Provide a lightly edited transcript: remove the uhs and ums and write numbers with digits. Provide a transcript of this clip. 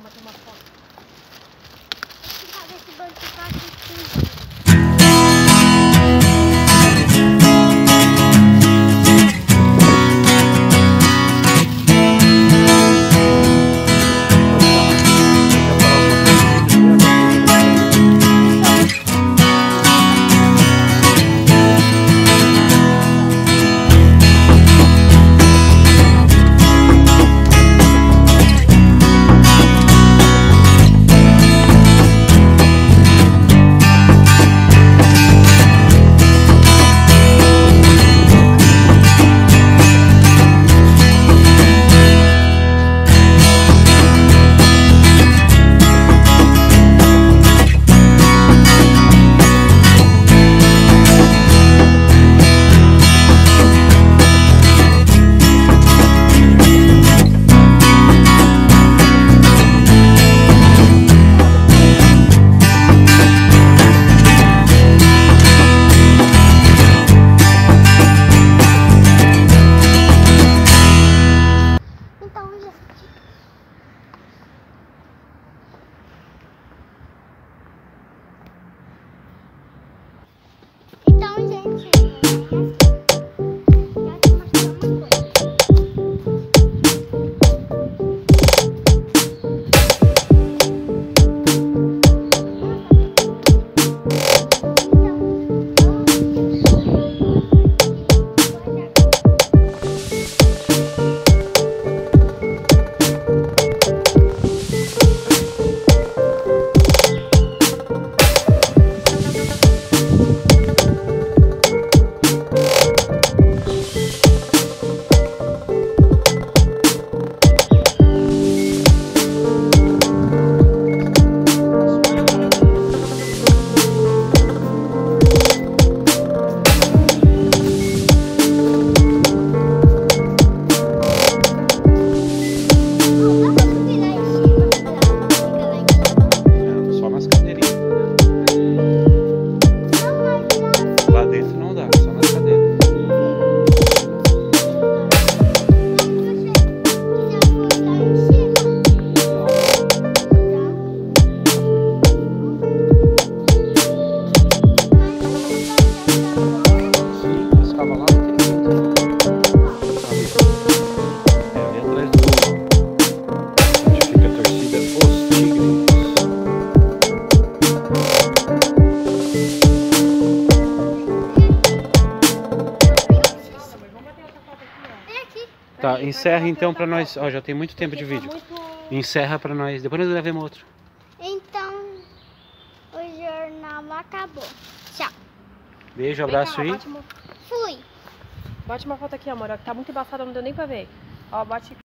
bater uma foto. Deixa eu fazer esse banco que tá aqui. Então, gente, tá, encerra então pra nós. Ó, já tem muito tempo de vídeo. Encerra pra nós, depois nós gravemos outro. então o jornal acabou. Tchau. Beijo, abraço aí. Fui. Bate uma foto aqui, amor, ó, que tá muito embaçada, não deu nem pra ver. Ó, bate.